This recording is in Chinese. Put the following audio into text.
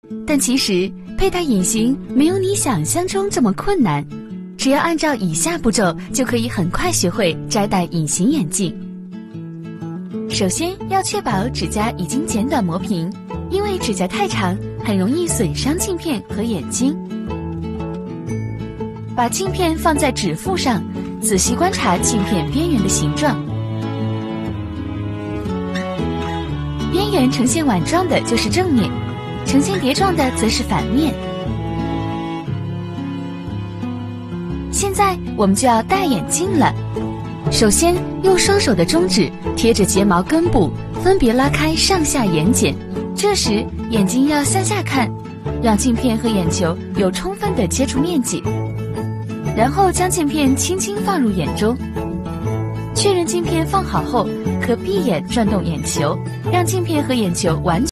但其实佩戴隐形没有你想象中这么困难，只要按照以下步骤就可以很快学会摘戴隐形眼镜。首先要确保指甲已经剪短磨平，因为指甲太长很容易损伤镜片和眼睛。把镜片放在指腹上，仔细观察镜片边缘的形状，边缘呈现碗状的就是正面，呈现碟状的则是反面。现在我们就要戴眼镜了。首先用双手的中指贴着睫毛根部，分别拉开上下眼睑，这时眼睛要向下看，让镜片和眼球有充分的接触面积。然后将镜片轻轻放入眼中，确认镜片放好后，可闭眼转动眼球，让镜片和眼球完全